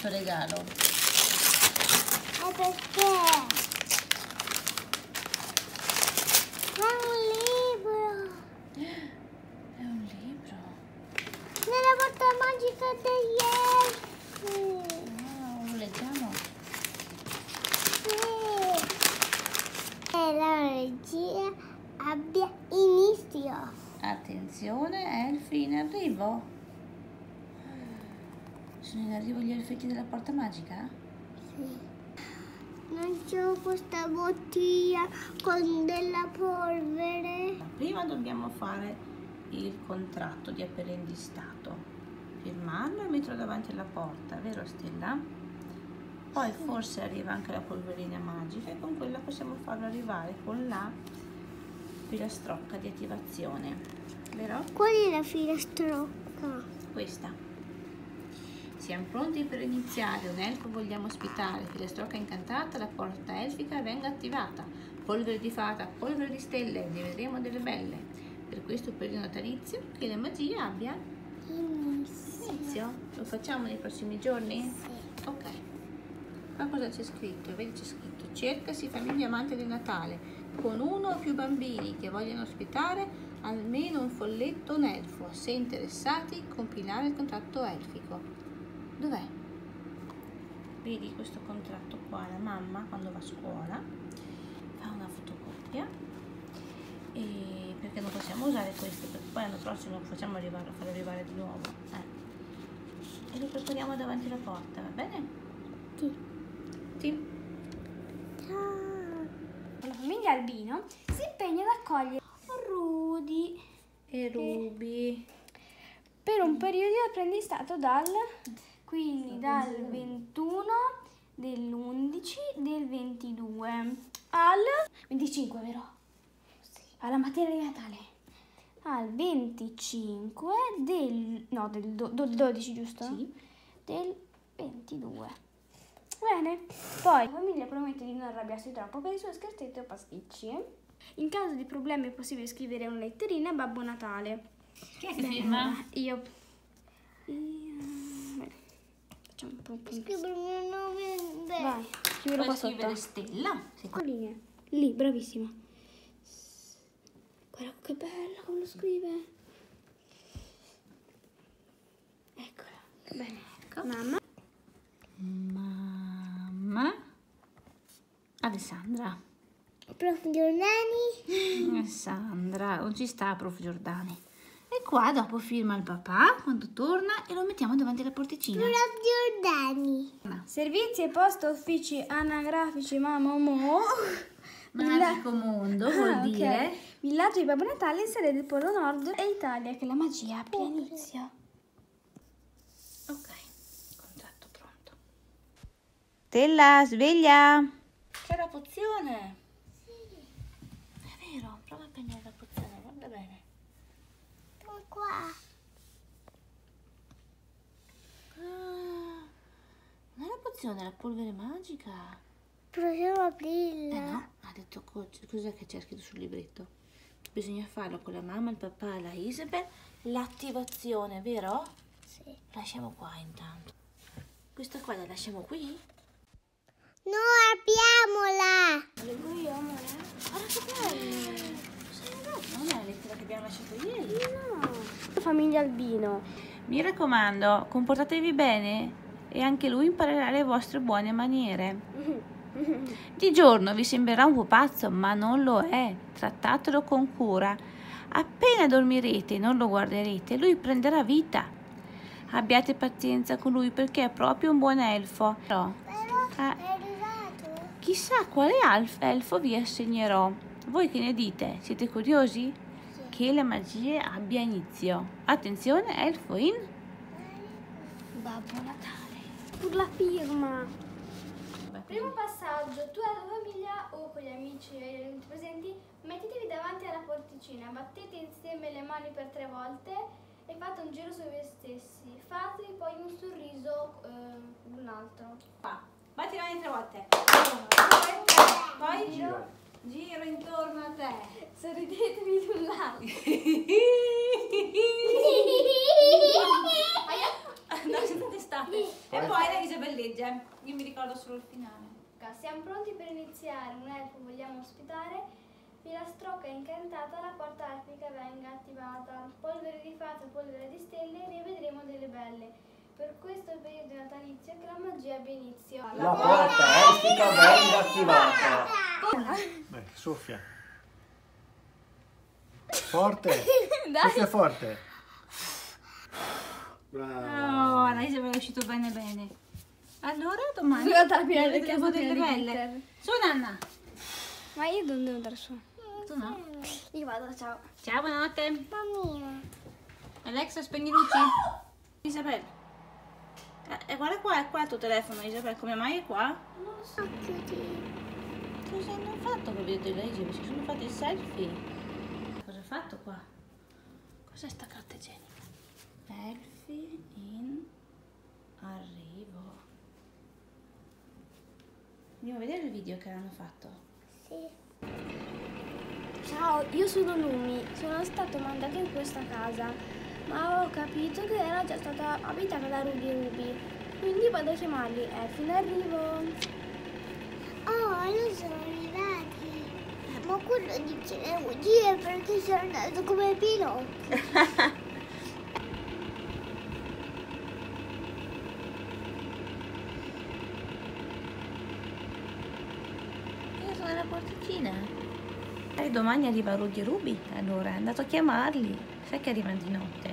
questo regalo? Perché? È un libro. È un libro. Nella porta magica degli elfi. Wow, lo leggiamo? Sì. E la regia abbia inizio. Attenzione, elfi in arrivo. Sono in arrivo gli elfetti della porta magica? Sì. Non c'ho questa bottiglia con della polvere. Prima dobbiamo fare il contratto di apprendistato, firmarlo e metterlo davanti alla porta, vero Stella? Poi forse arriva anche la polverina magica e con quella possiamo farlo arrivare con la filastrocca di attivazione, vero? Qual è la filastrocca? Questa. Siamo pronti per iniziare, un elfo vogliamo ospitare, filastrocca incantata, la porta elfica venga attivata, polvere di fata, polvere di stelle, ne vedremo delle belle. Per questo periodo natalizio che la magia abbia inizio. Lo facciamo nei prossimi giorni? Sì. Ok. Qua cosa c'è scritto? Vedi c'è scritto: cercasi famiglia amante del Natale, con uno o più bambini che vogliono ospitare almeno un folletto un elfo, se interessati compilare il contratto elfico. Dov'è? Vedi questo contratto qua, la mamma quando va a scuola fa una fotocopia, e perché non possiamo usare questo, perché poi l'anno prossimo lo facciamo arrivare, farlo arrivare di nuovo, e lo prepariamo davanti alla porta, va bene? Sì. Sì. Ciao. La famiglia Albino si impegna ad accogliere Rudy E Ruby. per un periodo di apprendistato dal 21 dell'11 del 22 al 25, vero? Sì. Alla materia di Natale. Al 25 del 12, giusto? Sì. Del 22. Bene. Poi la famiglia promette di non arrabbiarsi troppo per i suoi scherzetti o pasticci. In caso di problemi è possibile scrivere una letterina a Babbo Natale. Chi è che firma? Io. Facciamo un po' più. Scrivere il mio nome. Vai, scrivilo Puoi qua scrivere sotto. Stella? Sì. Linea. Lì, bravissima. Guarda che bella come lo scrive. Eccola. Bene. Ecco. Mamma. Mamma. Alessandra. Prof. Giordani. Alessandra, non ci sta Prof. Giordani. E qua dopo firma il papà quando torna e lo mettiamo davanti alla porticina. Prof. Giordani. Servizi e posta uffici anagrafici Mammo. Magico mondo vuol dire. Villaggio di Babbo Natale in sede del Polo Nord e Italia, che la magia abbia inizio. Ok, contratto pronto. Stella, sveglia! C'è la pozione! Sì. È vero, prova a prendere la pozione, guarda bene. Qua. Ah, non è la pozione, è la polvere magica. Proviamo a aprirla. No, ha detto cos'è che c'è scritto sul libretto? Bisogna farlo con la mamma, il papà e la Isabel. L'attivazione, vero? Sì. Lasciamo qua intanto. Questa qua la lasciamo qui? No, apriamola. Leggo io, amore? Guarda che bello! Non è la lettera che abbiamo lasciato ieri? No. Famiglia Albino. Mi raccomando, comportatevi bene e anche lui imparerà le vostre buone maniere. Di giorno vi sembrerà un po' pazzo, ma non lo è. Trattatelo con cura. Appena dormirete e non lo guarderete, lui prenderà vita. Abbiate pazienza con lui perché è proprio un buon elfo. Però è arrivato. Chissà quale elfo vi assegnerò. Voi che ne dite? Siete curiosi? Sì. Che la magia abbia inizio. Attenzione, elfo in Babbo Natale. Per la firma. Primo passaggio, tu e la tua famiglia o con gli amici e gli adulti presenti, mettetevi davanti alla porticina, battete insieme le mani per 3 volte e fate un giro su voi stessi. Fatevi poi un sorriso un altro. Batti le mani 3 volte. 1, 2, 3. Poi giro intorno a te. Sorridetevi l'un l'altro. No, senza testa. Scusate. E poi la Isabel legge. Io mi ricordo solo il finale. Siamo pronti per iniziare. Un elfo vogliamo ospitare. Filastrocca incantata, la porta arpica venga attivata. Polvere di fata, polvere di stelle, rivedremo delle belle. Per questo periodo natalizio che la magia abbia inizio. La porta elfica venga attivata. Soffia. Forte. Soffia forte. Oh, la Isabel è uscito bene bene. Allora domani vedremo delle belle. Su Nanna. Ma io non devo andare su. Tu no? Io vado, ciao. Ciao, buonanotte. Mamma. Alexa, spegni luci. Isabel. Guarda qua, è qua il tuo telefono, Isabel. Come mai è qua? Non lo so. Cosa hanno fatto per vedere la Isabel? Si sono fatti il selfie. Cosa ha fatto qua? Cos'è sta carta igienica? Elfi in arrivo. Andiamo a vedere il video che hanno fatto. Sì. Ciao, io sono Lumi. Sono stato mandato in questa casa, ma ho capito che era già stata abitata da Ruby. Quindi vado a chiamarli elfi in arrivo. Oh, non sono arrivati. Ma quello dice le bugie perché sono andato come Pinocchio. Io sono nella porticina. E domani arriva Ruby. Allora è andato a chiamarli. Sai che arrivano di notte?